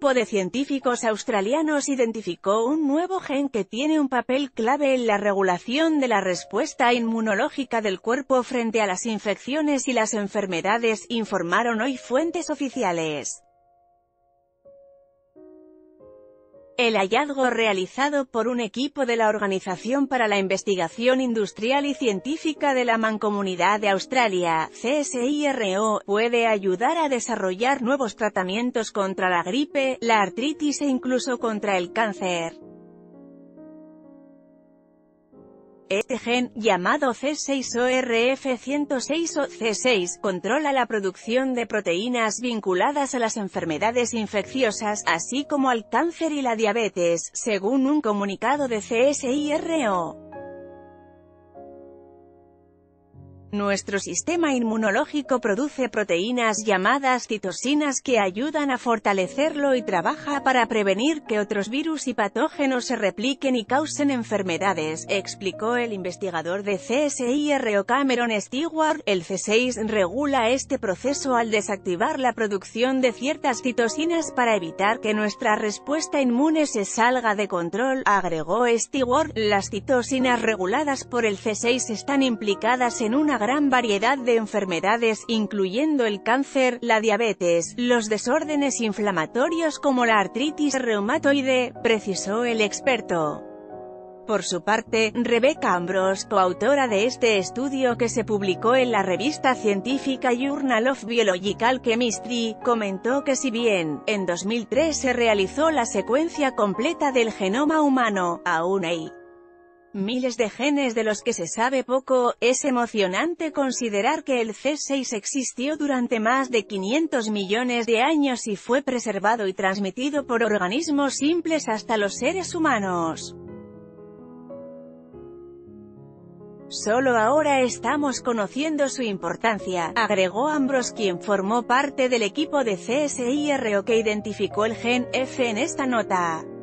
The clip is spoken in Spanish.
grupo de científicos australianos identificó un nuevo gen que tiene un papel clave en la regulación de la respuesta inmunológica del cuerpo frente a las infecciones y las enfermedades, informaron hoy fuentes oficiales. El hallazgo realizado por un equipo de la Organización para la Investigación Industrial y Científica de la Mancomunidad de Australia, CSIRO, puede ayudar a desarrollar nuevos tratamientos contra la gripe, la artritis e incluso contra el cáncer. Este gen, llamado C6ORF106 o C6, controla la producción de proteínas vinculadas a las enfermedades infecciosas, así como al cáncer y la diabetes, según un comunicado de CSIRO. Nuestro sistema inmunológico produce proteínas llamadas citosinas que ayudan a fortalecerlo y trabaja para prevenir que otros virus y patógenos se repliquen y causen enfermedades, explicó el investigador de CSIRO Cameron Stewart. El C6 regula este proceso al desactivar la producción de ciertas citosinas para evitar que nuestra respuesta inmune se salga de control, agregó Stewart. Las citosinas reguladas por el C6 están implicadas en una gran variedad de enfermedades, incluyendo el cáncer, la diabetes, los desórdenes inflamatorios como la artritis reumatoide, precisó el experto. Por su parte, Rebecca Ambrose, coautora de este estudio que se publicó en la revista científica Journal of Biological Chemistry, comentó que si bien, en 2003 se realizó la secuencia completa del genoma humano, aún hay miles de genes de los que se sabe poco. Es emocionante considerar que el C6 existió durante más de 500 millones de años y fue preservado y transmitido por organismos simples hasta los seres humanos. Solo ahora estamos conociendo su importancia, agregó Ambrose, quien formó parte del equipo de CSIRO que identificó el gen F en esta nota.